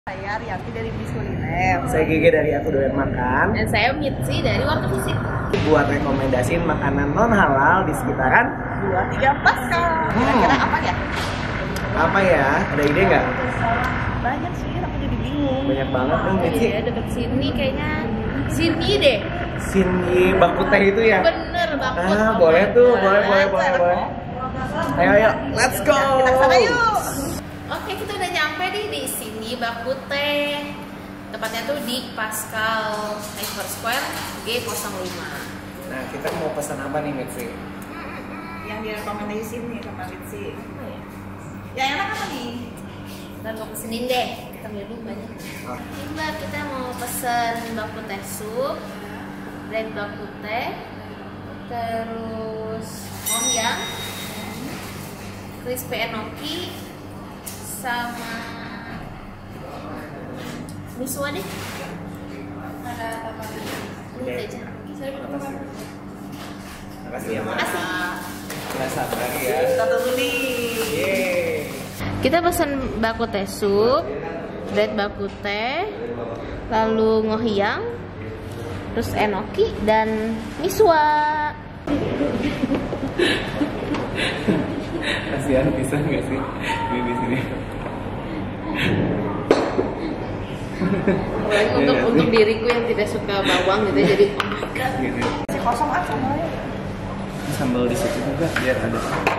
Saya Rianti dari Bis Kuliner. Saya Gege dari Aku Doyan Makan. Dan saya Mitzi dari Warteg Fisik. Buat rekomendasiin makanan non halal di sekitaran 23 Pascal. Kira-kira apa ya? apa ya? Ada ide nggak? Banyak sih, aku jadi bingung. Banyak banget nih, Mitzi. Iya, deket sini kayaknya. Sini deh. Sini baku teh itu ya? Bener banget. Boleh tuh, boleh. Ayo, let's go. Kita kesana yuk. Oke, kita udah nyampe di sini Baku Teh. Tepatnya tuh di Pascal Hyper Square G05. Nah, kita mau pesan apa nih, Mitzi? Yang direkomendasiin nih sama Mitzi. Apa ya? Yang enak apa nih? Dan mau pesenin deh. Kita beli dulu banyak. Oh. Ini Mbak, kita mau pesen Baku Teh sup, red Baku Teh, terus Mohyang, crispy enoki, sama misua deh. Ada apa lagi? Ini aja. Saya Makasih. Makasih ya, Mbak. Makasih. Nggak sabar ya. Kita tunggu nih. Yeay. Kita pesen Baku Teh sup, red Baku Teh, lalu ngohyang, terus enoki dan misua. Kasihan bisa nggak sih di sini? Untuk diriku yang tidak suka bawang gitu jadi oh my god. Gitu. Si kosong ah sambalnya. Sambal di situ juga biar ada.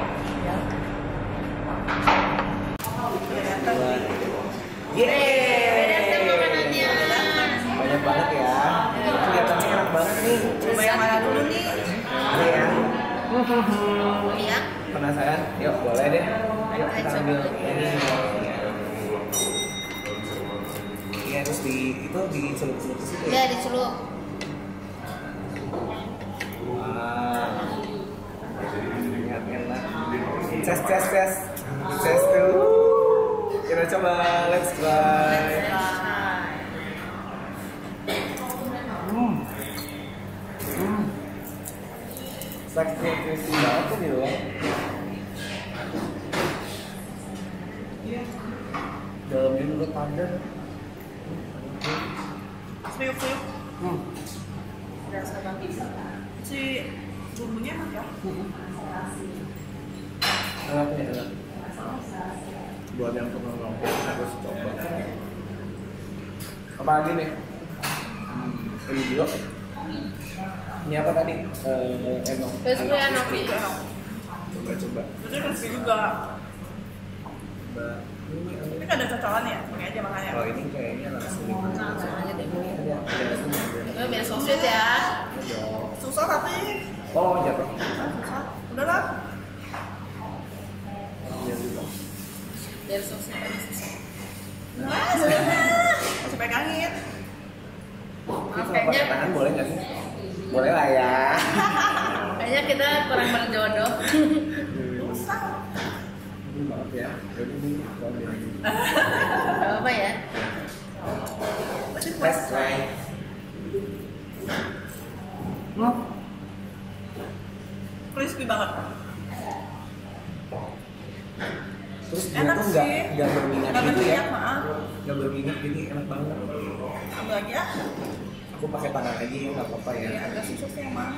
Datang makanannya. Banyak banget ya. Kelihatannya enak banget nih. Coba yang mana dulu nih? Ada ya. Ngohyang. Penasaran? Yuk, boleh deh. Ayo kita Ayo, ambil coba. ini. Iya, terus itu dicelup-celup ke situ Ya dicelup. Wah. Enak. Ces tuh. Kita coba, let's try. Sakit crispy banget tuh di luar. Dalamnya juga padat. Suyuk-suyuk. Si bumbunya enak ya? Enak. Buat yang pernah nongkrong harus coba. Apa lagi nih? Ini dulu. Ini apa tadi? Enok. Crispy enoki. Coba. Jadi crispy juga. Mbak, Tapi kan ada cocokan ya? Ini aja makanya. Oh, ini kayaknya langsung Langsung aja deh. ada. Biar sosit ya. Susah tapi. Oh, jatuh. Susah. Udah lah. Iya juga. Biar sosit. Nah, sudah. Masih pegangin. Ini kalau pakai tangan boleh nggak sih? Boleh lah ya. Kayaknya kita kurang berjodoh. Susah. Maaf ya. Jadi ini ambil lagi. Gak apa ya. Let's try. Crispy banget. Terus dia Enak tuh sih. nggak berminyak Nggak gitu ya? berminyak, maaf. Nggak berminyak jadi enak banget. Ambil aja. Aku pakai tangan aja ya, nggak apa-apa ya. Ya, agak susah sih emang.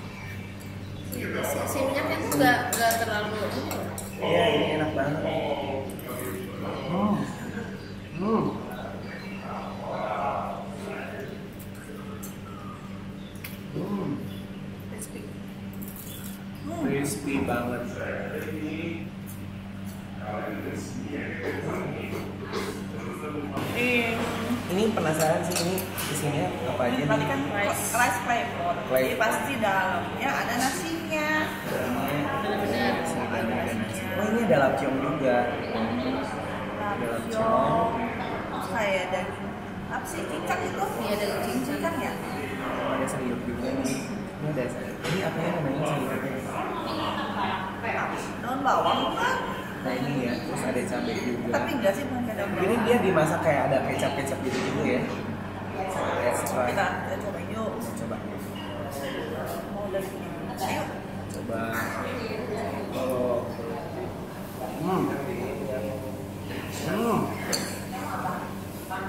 Si minyaknya tuh nggak terlalu. Iya, ini enak banget. Crispy. Crispy banget. Ini penasaran sih ini isinya apa aja Ini tadi nih? kan rice flavor. Jadi pasti dalamnya ada nasinya. Benar-benar. Oh, ini ada lapciong juga. Ada lapciong. Kayak daging apa sih, cincang itu? Iya, daging Cincang ya? Ada sayur juga nih. Ini ada sayur. Ini apa yang namanya sayurnya? Daun bawang kan? Nah ini ya, terus ada cabai juga. Tapi enggak sih, bukan kayak daun Ini bawang. dia dimasak kayak ada kecap-kecap gitu ya. Let's try. Kita coba yuk. Coba. Mau daging. Ayo. Coba. Oh. Hmm.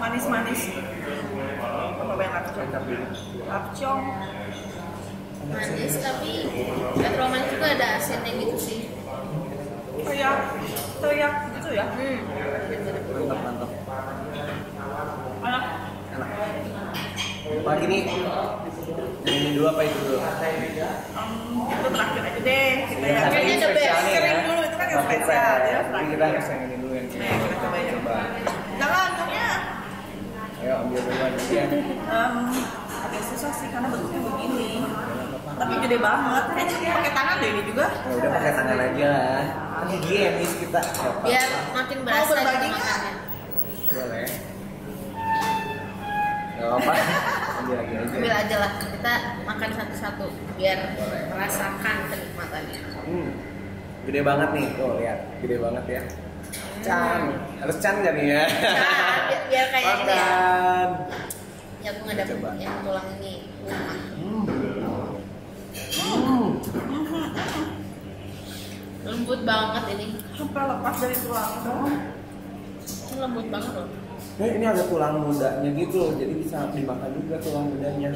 manis-manis. Cobain lapcong. Mantap dulu. Lapcong. Manis tapi nggak terlalu manis juga, ada asinnya gitu sih. Teriak gitu ya. Mantap, mantap. Enak. Enak. Pagi nih. Ini dulu apa itu dulu? Itu terakhir aja deh. Kita Iya, yang tapi kayaknya ini the best. spesialnya Kering ya. dulu, itu kan yang Bakut spesial, teh. ya, Jadi kita harus yang ini dulu yang Nih, kita cobain. coba. Jangan punya. Ayo ambil duluan ya. Agak susah sih karena bentuknya begini. Tapi gede banget. Kayaknya pakai tangan deh ini juga. Ya udah pakai tangan aja lah. Kan higienis kita. Biar makin berasa berbagi gitu nggak? makannya. Boleh. Gak apa-apa. Ambil lagi aja. Ambil aja lah, kita makan satu-satu biar Boleh. merasakan kenikmatannya. Gede banget nih, tuh lihat, gede banget ya. Can, harus can gak nih ya? Nah, biar kayak ini ya. Makan. Ya aku nggak Coba. dapet yang tulang ini. Lembut banget ini. Sampai lepas dari tulang. Ini lembut banget loh. Ini ada tulang mudanya gitu loh, jadi bisa dimakan juga tulang mudanya.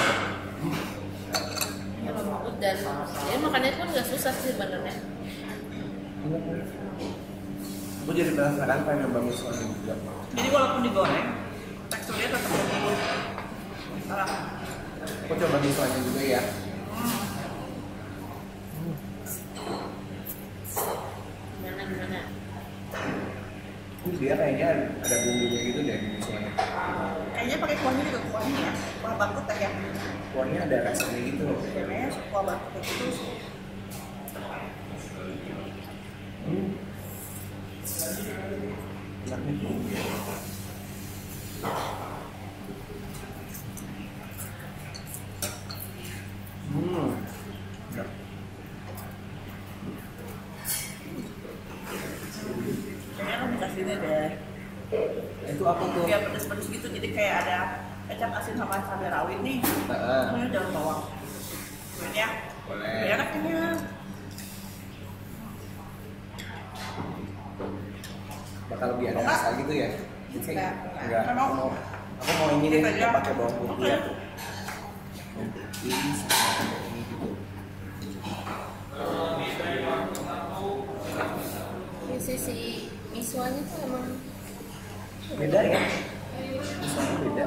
Ini lembut dan ya makannya pun nggak susah sih sebenarnya. Aku jadi penasaran pengen nyoba misonya juga. Jadi walaupun digoreng, teksturnya tetap lembut. Salah. Aku coba misonya juga ya. Gimana? Ini dia kayaknya ada bumbunya gitu deh di misonya. Kayaknya pakai kuahnya juga kuahnya ya. Kuah bakut ya. Kuahnya ada rasanya gitu loh. Kayaknya kuah bakut itu. Enak nih. Enak. Kayaknya kan dikasih ini deh. Itu apa tuh? Biar pedes-pedes gitu. Jadi kayak ada kecap asin sama cabai rawit nih. Heeh. Ini daun bawang. Ini ya. Boleh. Biar enak ini. Bakal lebih ada rasa gitu ya? Enggak. Enggak. Aku mau ini deh, Gitu aja. pakai bawang putih ya. Oke. Bawang putih sama ini gitu. Ini sisi misonya tuh emang Beda ya? Misonya beda.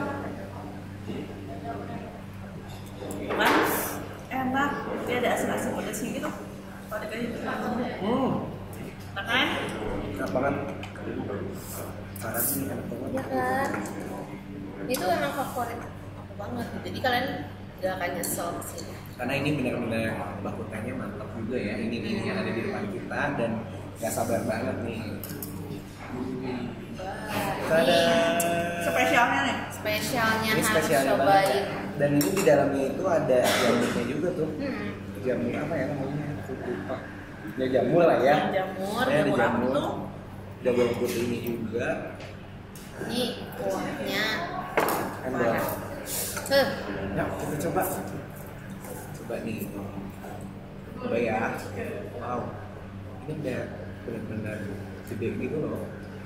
Manis, enak. Dia ada asin-asin pedasnya gitu. Pada kayak gitu. Nah kan? Enak banget. Parah sih, enak banget. ya kan. Itu emang favorit aku banget. Jadi kalian gak akan nyesel sih. Karena ini benar-benar bakutanya mantap juga ya. Ini nih yang ada di depan kita dan gak sabar banget nih. Tada. Spesialnya nih. Spesialnya Ini harus spesialnya cobain. banget. Dan ini di dalamnya itu ada jamurnya juga tuh. Jamur apa ya namanya? Aku lupa. Ya jamur lah ya. Jamur, Ya, ada jamur apa jamur. tuh? Ada bawang putihnya juga. Ini kuahnya Endol. parah. Ya, kita coba. Coba nih. Coba ya. Wow. Ini udah benar-benar gede gitu loh.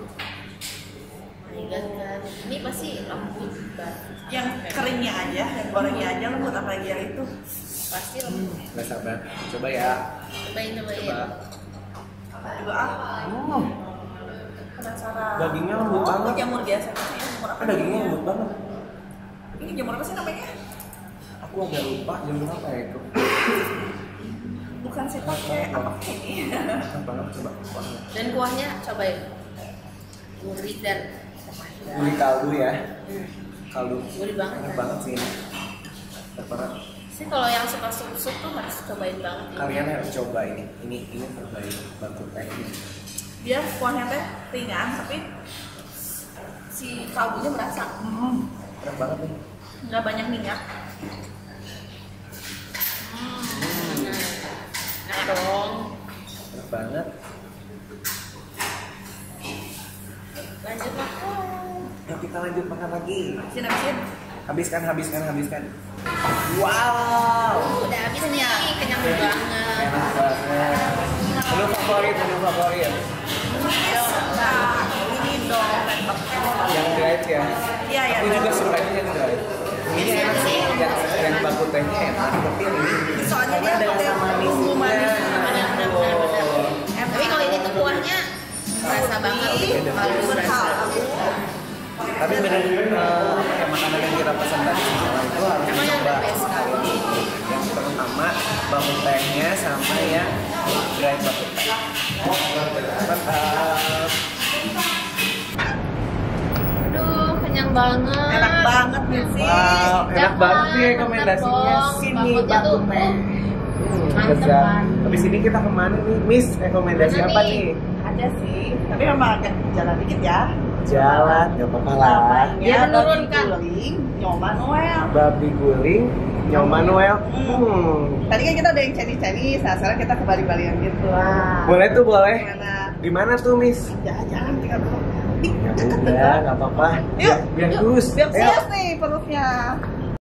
Kan. Ini pasti lembut banget. Yang keringnya aja, yang gorengnya aja lembut, apalagi yang itu. Pasti lembut. Gak sabar. Coba ya. Cobain. Coba. Juga penasaran. Dagingnya lembut banget. Jamur biasa sih, jamur apa? Dagingnya lembut banget. Ini jamur apa sih namanya? Aku agak lupa jamur apa ya itu. Bukan sih pakai apa ini? Enak banget, coba kuahnya. Dan kuahnya cobain. Gurih dan Gurih kaldu ya. Kaldu. Gurih banget. Enak banget sih ini. Enak banget. sih kalau yang suka sup-sup tuh harus cobain banget ini. Kalian harus coba ini. Ini terbaik bakut teh ini. Dia kuahnya teh ringan, tapi si kaldunya berasa. Enak banget nih. Nggak banyak minyak. Nah dong. Enak banget. Lanjut makan. Yuk kita lanjut makan lagi. Habisin. Habiskan. Wow. Udah habis nih, kenyang banget. Enak banget. Menu favorit. Ini dong. Yang guys ya. tehnya enak, tapi yang ini Soalnya dia ada pakai sama bumbu manis. Benar-benar. Tapi kalau ini tuh kuahnya berasa banget, kaldu berasa. Tapi benar kayak makanan yang kita pesan tadi semua itu harus Emang yang dicoba. the best sekali. Yang terutama bawang tehnya sama yang grind bawang teh. Mantap. Aduh, kenyang banget. Enak banget nih sih. Wow, enak Jangan, banget nih rekomendasinya. bener Sini dong. Bakutnya tuh, Batu Teh. mantep Kerja. kan. Habis ini kita kemana nih, Miss? Rekomendasi Mana apa nih? nih? Ada sih, tapi memang agak jalan dikit ya. Jalan, nggak apa-apa lah. Namanya Dia menurunkan. babi guling, Nyoman Noel. Babi guling, nyoman Noel. Tadi kan kita udah yang Chinese, nah sekarang kita ke Bali-Balian gitu. Boleh tuh, boleh. Gimana? Di mana tuh, Miss? Jalan-jalan tinggal dulu. Ih, Ya deket udah, nggak apa-apa. Yuk, Biar yuk. kurus. Biar Ayo. kurus nih perutnya.